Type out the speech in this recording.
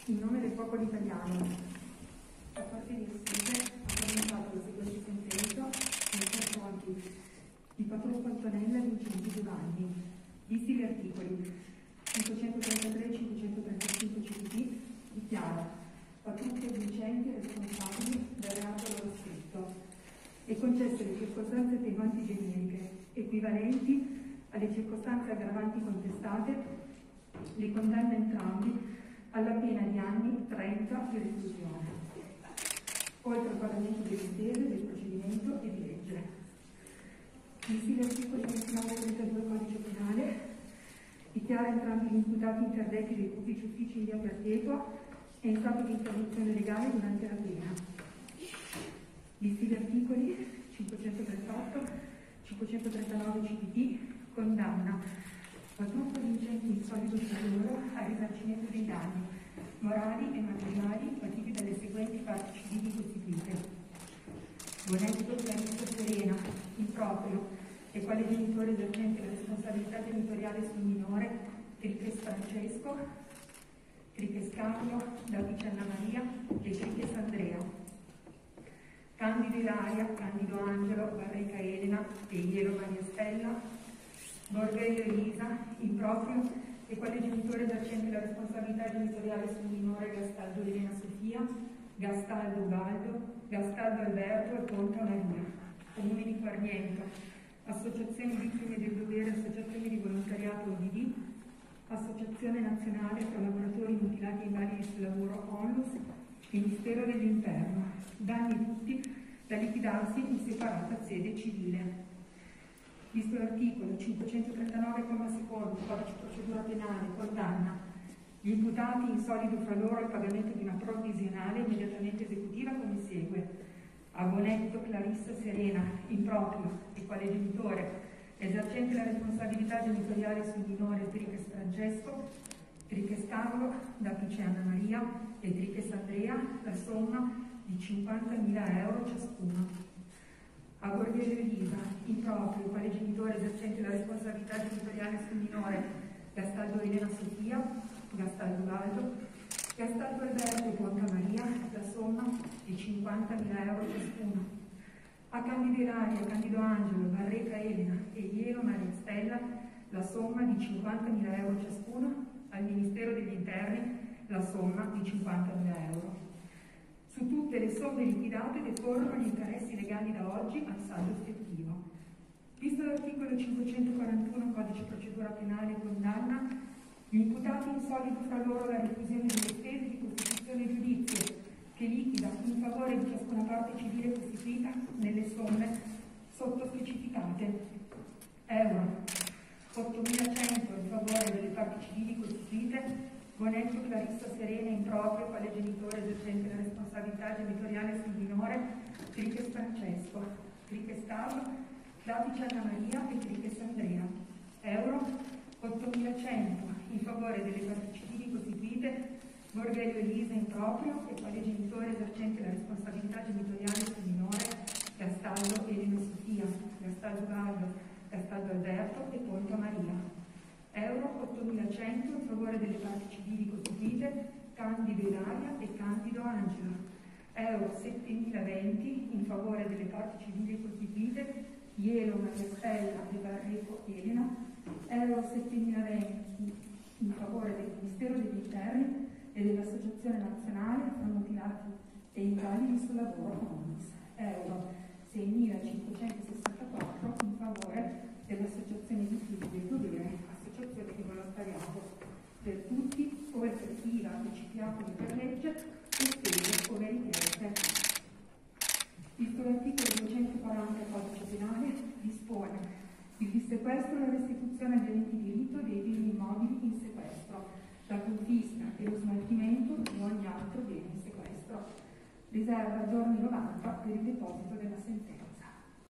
In nome del popolo italiano, a parte di essere, ha pronunciato la seguente sentenza nei confronti di Patrucco Antonella e Vincenzo Giovanni, visti gli articoli 533 e 535 CPT, dichiara Patrucco e Vincenzi responsabili del reato loro scritto e concesse le circostanze attenuanti generiche equivalenti alle circostanze aggravanti contestate, li condanna entrambi alla pena di anni 30 di reclusione, oltre al pagamento delle spese del procedimento e di legge. Visti gli articoli 29 e 32 del Codice Penale, dichiara entrambi gli imputati interdetti dei pubblici uffici in via perpetua e in stato di interdizione legale durante la pena. Visti gli articoli 538, 539 CPT, condanna Patrucco Vincenzi in solido loro al risarcimento dei danni morali e materiali patiti dalle seguenti parti civili costituite: Bonetto Clarissa Serena, improprio, e quale genitore esercente la responsabilità genitoriale sul minore, Triches Francesco, Triches Carlo, Davice Anna Maria e Triches Andrea; Candido Ilaria, Candido Angelo, Barreca Elena e Ielo Maria Stella; Borghello Elisa, improprio, e quale genitore esercente la responsabilità genitoriale sul minore, Gastaldo Elena Sofia, Gastaldo Ubaldo, Gastaldo Alberto e Ponta Maria; Comune di Quarniento, Associazione Vittime del Dovere, Associazione di Volontariato ODD, Associazione Nazionale Collaboratori Mutilati e Invalidi sul Lavoro ONLUS, Ministero dell'Interno, danni tutti da liquidarsi in separata sede civile. Visto l'articolo 539,2 del Codice Procedura Penale, condanna gli imputati in solido fra loro al pagamento di una provvisionale immediatamente esecutiva come segue: a Bonetto Clarissa Serena, improprio, e quale genitore esercente la responsabilità genitoriale sul minore, Triches Francesco, Triches Carlo, Davice Anna Maria e Triches Andrea, la somma di 50.000 euro ciascuno. A Borghese Elisa, improprio, quale genitore esercente la responsabilità genitoriale sul minore, Gastaldo Elena Sofia, Gastaldo Ubaldo, Gastaldo Alberto e Ponta Maria, la somma di 50.000 euro ciascuno. A Candido Ilaria, Candido Angelo, Barreca Elena e Ielo Maria Stella, la somma di 50.000 euro ciascuno. Al Ministero degli Interni, la somma di 50.000 euro. Su tutte le somme liquidate decorrono gli interessi legali da oggi al saldo effettivo. Visto l'articolo 541 Codice Procedura Penale, condanna gli imputati in solido fra loro la reclusione delle spese di costituzione e giudizio, che liquida in favore di ciascuna parte civile costituita nelle somme sottospecificate: euro 8.100 in favore delle parti civili costituite Bonetto Clarissa Serena, improprio, quale genitore esercente la responsabilità genitoriale sul minore, Triches Francesco, Triches Carlo, Davice Anna Maria e Triches Andrea; euro 8.100 in favore delle parti civili costituite Borghello Elisa, improprio, e quale genitore esercente la responsabilità genitoriale sul minore, Gastaldo Elena Sofia, Gastaldo Ubaldo, Gastaldo Alberto e Ponta Maria; euro 8.100 in favore delle parti civili costituite Candido Ilaria e Candido Angelo; euro 7.020 in favore delle parti civili costituite Ielo Maria Stella e Barreco Elena; euro 7.020 in favore del Ministero degli Interni e dell'Associazione Nazionale fra Mutilati e Invalidi sul Lavoro ONLUS; euro 6.564 in favore dell'Associazione Vittime del Dovere, Associazione di Volontariato per tutti, ove per chi ha anticipato per legge e spese ove richieste. Visto l'articolo 240 del Codice Penale, dispone il dissequestro e la restituzione agli enti di diritto dei beni immobili in sequestro, la confisca e lo smaltimento di ogni altro bene in sequestro. Riserva a giorni 90